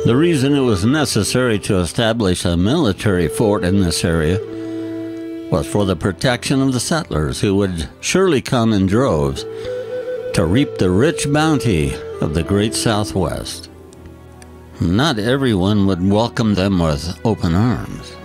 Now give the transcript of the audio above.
The reason it was necessary to establish a military fort in this area was for the protection of the settlers who would surely come in droves to reap the rich bounty of the great Southwest. Not everyone would welcome them with open arms.